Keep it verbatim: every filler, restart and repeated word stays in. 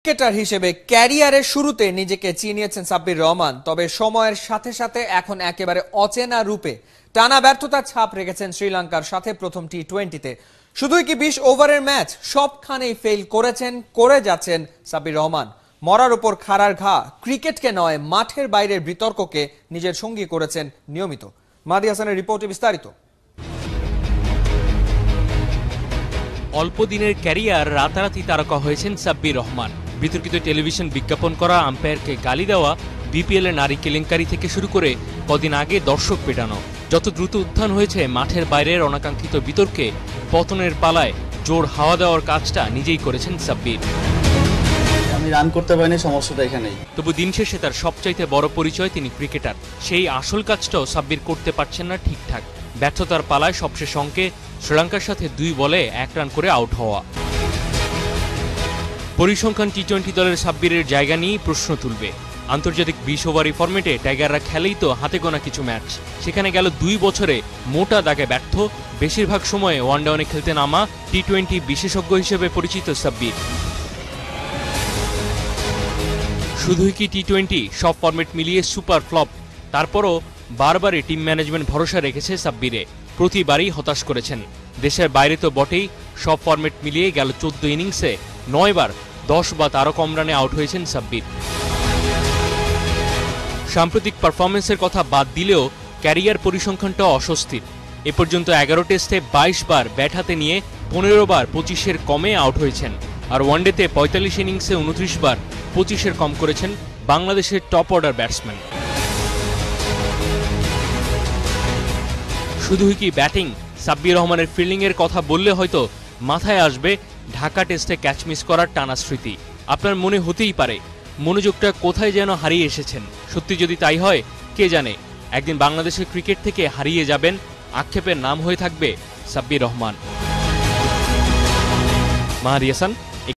Cricketer হিসেবে ক্যারিয়ারের শুরুতে নিজেকে চিনিয়েছেন সাব্বির রহমান, তবে সময়ের সাথে সাথে এখন একেবারে অচেনা রূপে টানা ব্যর্থতার ছাপ রেখেছেন শ্রীলঙ্কার সাথে প্রথম টি টোয়েন্টিতে। শুধুই কি বিশ ওভারের ম্যাচ, সবখানেই ফেল করেছেন, করে যাচ্ছেন সাব্বির রহমান। মরার উপর খাড়ার ঘা, ক্রিকেটকে নয় মাঠের বাইরের বিতর্ককে নিজের সঙ্গী করেছেন নিয়মিত। মাহদি হাসানের রিপোর্টে বিস্তারিত। অল্প দিনের ক্যারিয়ার রাতারাতি তারকা হয়েছেন সাব্বির রহমান। বিতর্কিত টেলিভিশন বিজ্ঞাপন করা, আম্পায়ারকে গালি দেওয়া, বিপিএল এর নারী কেলেঙ্কারি থেকে শুরু করে কদিন আগে দর্শক পেটানো, যত দ্রুত উত্থান হয়েছে মাঠের বাইরের অনাকাঙ্ক্ষিত বিতর্কে পতনের পালায় জোর হাওয়া দেওয়ার কাজটা নিজেই করেছেন সাব্বির। আমি রান করতে পারিনি, সমস্যাটা এখানেই। তবু দিন শেষে তার সবচাইতে বড় পরিচয় তিনি ক্রিকেটার। সেই আসল কাজটাও সাব্বির করতে পারছেন না ঠিকঠাক। ব্যর্থতার পালায় সবশেষ অঙ্কে শ্রীলঙ্কার সাথে দুই বলে এক রান করে আউট হওয়া। পরিসংখ্যান টি টোয়েন্টি দলের সাব্বিরের জায়গা নিয়েই প্রশ্ন তুলবে। আন্তর্জাতিক বিশ ওভারি ফরম্যাটে টাইগাররা খেলেই তো হাতে গোনা কিছু ম্যাচ, সেখানে গেল দুই বছরে মোটা দাগে ব্যর্থ। বেশিরভাগ সময়ে ওয়ানডাউনে খেলতে নামা টি টোয়েন্টি বিশেষজ্ঞ হিসেবে পরিচিত সাব্বির। শুধুই কি টি টোয়েন্টি, সব ফরম্যাট মিলিয়ে সুপার ফ্লপ। তারপরও বারবারই টিম ম্যানেজমেন্ট ভরসা রেখেছে সাব্বিরে, প্রতিবারই হতাশ করেছেন। দেশের বাইরে তো বটেই, সব ফরম্যাট মিলিয়ে গেল চোদ্দ ইনিংসে নয় বার দশ বা তারও কম রানে আউট হয়েছেন সাব্বির। সাম্প্রতিক পারফরমেন্সের কথা বাদ দিলেও ক্যারিয়ার পরিসংখ্যানটা অস্বস্তির। এ পর্যন্ত এগারো টেস্টে বাইশ বার ব্যাট হাতে নিয়ে পনেরো বার পঁচিশের কমে আউট হয়েছেন, আর ওয়ানডেতে পঁয়তাল্লিশ ইনিংসে উনত্রিশ বার পঁচিশের কম করেছেন বাংলাদেশের টপ অর্ডার ব্যাটসম্যান। শুধুই কি ব্যাটিং, সাব্বির রহমানের ফিল্ডিংয়ের কথা বললে হয়তো মাথায় আসবে ঢাকা টেস্টে ক্যাচ মিস করার টানা স্মৃতি। আপনার মনে হতেই পারে মনোযোগটা কোথায় যেন হারিয়ে এসেছেন। সত্যি যদি তাই হয়, কে জানে একদিন বাংলাদেশের ক্রিকেট থেকে হারিয়ে যাবেন, আক্ষেপের নাম হয়ে থাকবে সাব্বির রহমান। মাহদি হাসান,